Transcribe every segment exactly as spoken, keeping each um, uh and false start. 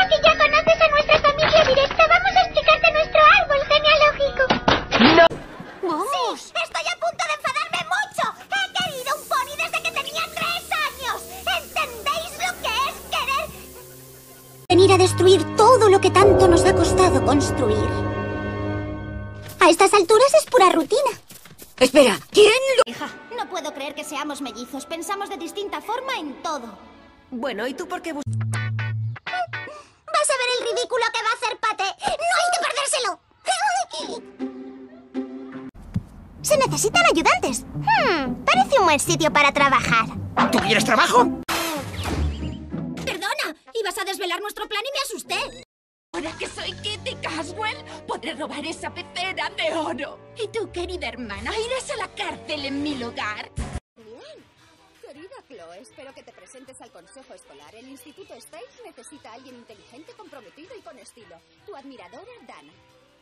que ya conoces a nuestra familia directa, vamos a explicarte nuestro árbol genealógico. ¡No! ¡Vamos! Sí, estoy a punto de enfadarme mucho. He querido un pony desde que tenía tres años. ¿Entendéis lo que es querer? Venir a destruir todo lo que tanto nos ha costado construir. A estas alturas es pura rutina. Espera, ¿quién lo...? Hija, no puedo creer que seamos mellizos. Pensamos de distinta forma en todo. Bueno, ¿y tú por qué bus...? Vas a ver el ridículo que va a hacer Pate. ¡No hay que perdérselo! Se necesitan ayudantes. Hmm, parece un buen sitio para trabajar. ¿Tú quieres trabajo? Perdona, ibas a desvelar nuestro plan y me asusté. Ahora que soy Kitty Caswell, podré robar esa pecera de oro. Y tú, querida hermana, irás a la cárcel en mi lugar. Bien. Querida Chloe, espero que te presentes al consejo escolar. El Instituto Stage necesita a alguien inteligente, comprometido y con estilo. Tu admiradora, Dana.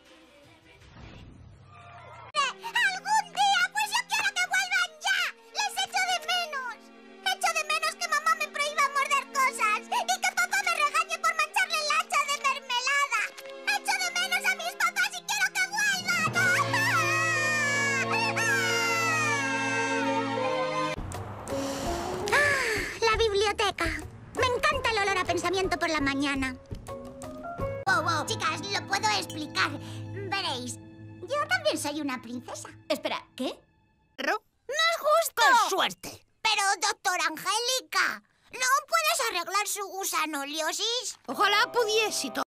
¡Algún día! ¡Pues yo quiero que vuelvan ya! ¡Les echo de menos! Echo de menos que mamá me prohíba morder cosas y que papá me regañe por mancharle el hacha de mermelada. ¡Echo de menos a mis papás y quiero que vuelvan! ¡Ah! La biblioteca. Me encanta el olor a pensamiento por la mañana. Wow, wow, chicas, lo puedo explicar. Veréis. Yo también soy una princesa. Espera, ¿qué? ¿No es justo? ¡Con suerte! Pero, doctora Angélica, ¿no puedes arreglar su gusanoliosis? Ojalá pudiese.